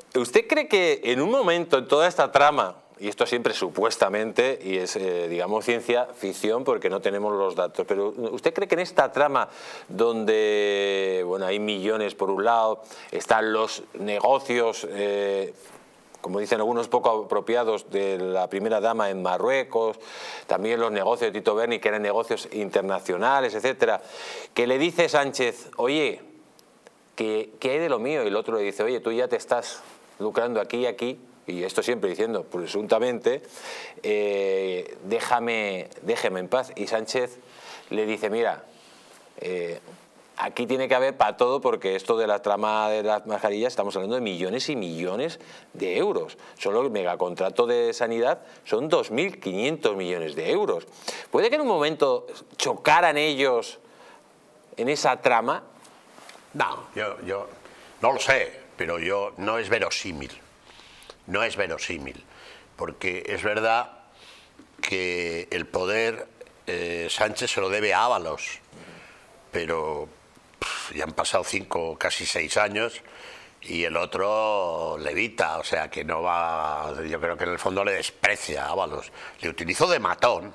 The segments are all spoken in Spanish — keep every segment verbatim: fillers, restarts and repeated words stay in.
¿Usted cree que en un momento, en toda esta trama, y esto siempre supuestamente, y es, eh, digamos, ciencia ficción porque no tenemos los datos, pero ¿usted cree que en esta trama donde, bueno, hay millones por un lado, están los negocios, eh, como dicen algunos poco apropiados, de la primera dama en Marruecos, también los negocios de Tito Berni, que eran negocios internacionales, etcétera, que le dice Sánchez, oye, ¿qué, qué hay de lo mío? Y el otro le dice, oye, tú ya te estás lucrando aquí y aquí, y esto siempre diciendo, presuntamente, eh, déjame, déjeme en paz. Y Sánchez le dice, mira, eh, aquí tiene que haber para todo, porque esto de la trama de las mascarillas, estamos hablando de millones y millones de euros. Solo el megacontrato de sanidad son dos mil quinientos millones de euros. ¿Puede que en un momento chocaran ellos en esa trama? No, yo, yo no lo sé, pero yo no es verosímil. No es verosímil, porque es verdad que el poder eh, Sánchez se lo debe a Ábalos, pero pff, ya han pasado cinco, casi seis años y el otro levita, o sea que no va, yo creo que en el fondo le desprecia a Ábalos, le utilizó de matón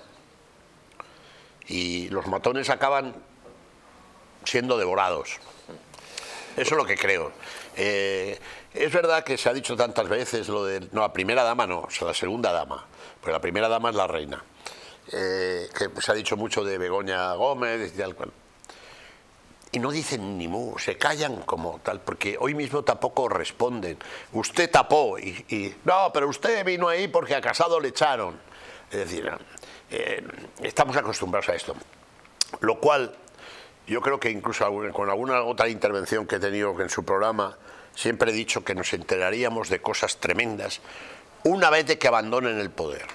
y los matones acaban siendo devorados. Eso es lo que creo. Eh, es verdad que se ha dicho tantas veces lo de... No, la primera dama no, o sea, la segunda dama, porque la primera dama es la reina. Eh, que se ha dicho mucho de Begoña Gómez y tal cual. Y no dicen ni mu, se callan como tal, porque hoy mismo tampoco responden. Usted tapó y... y no, pero usted vino ahí porque a Casado le echaron. Es decir, eh, estamos acostumbrados a esto. Lo cual... Yo creo que incluso con alguna otra intervención que he tenido en su programa, siempre he dicho que nos enteraríamos de cosas tremendas una vez de que abandonen el poder.